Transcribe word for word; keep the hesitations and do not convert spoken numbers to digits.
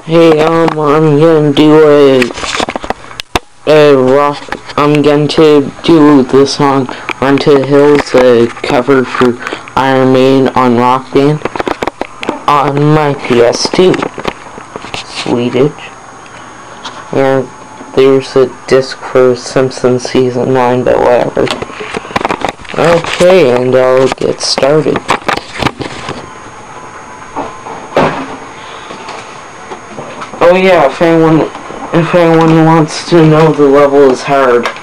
Hey, um, I'm gonna do a, a rock, I'm going to do the song Run to the Hills, a cover for Iron Maiden on Rock Band, on my P S two, Swedish, and there's a disc for Simpsons Season nine, but whatever. Okay, and I'll get started. Oh yeah, if anyone, if anyone wants to know, the level is hard.